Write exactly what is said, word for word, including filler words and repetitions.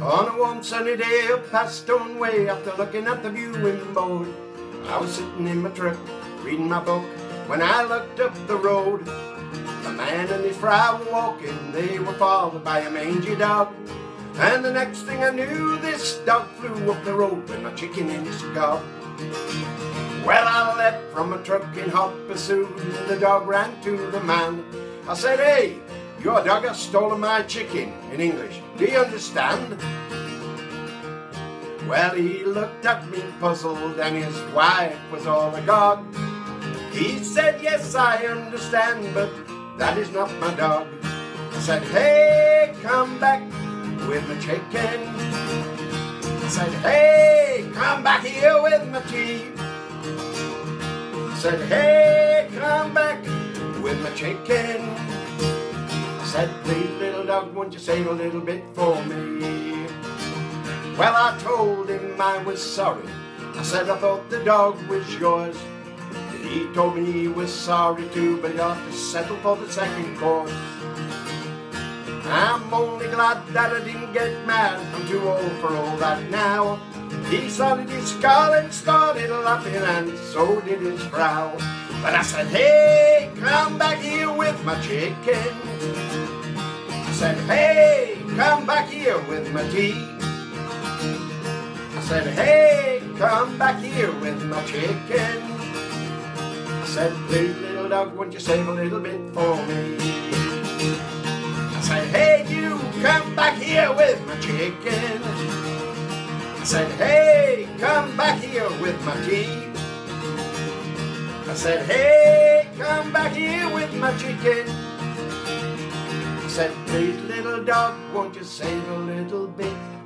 On a warm sunny day up past Stone Way, after looking at the viewing board, I was sitting in my truck reading my book when I looked up the road. The man and his fry were walking, they were followed by a mangy dog. And the next thing I knew, this dog flew up the road with my chicken in his gob. Well, I leapt from my truck in hot pursuit, and the dog ran to the man. I said, "Hey, your dog has stolen my chicken," in English. "Do you understand?" Well, he looked at me puzzled, and his wife was all agog. He said, "Yes, I understand, but that is not my dog." I said, "Hey, come back with my chicken." I said, "Hey, come back here with my tea." I said, "Hey, come back with my chicken." I said, "Please, little dog, won't you save a little bit for me?" Well, I told him I was sorry. I said I thought the dog was yours. He told me he was sorry too, but he ought to settle for the second course. I'm only glad that I didn't get mad. I'm too old for all that now. He started his skull and started laughing, and so did his brow. But I said, "Hey, come back here with my chicken." I said, "Hey, come back here with my tea." I said, "Hey, come back here with my chicken." I said, "Please, little dog, won't you save a little bit for me?" I said, "Hey, you, come back here with my chicken." I said, "Hey, come back here with my tea." I said, "Hey, come back here with my chicken." I said, "Please, little dog, won't you save a little bit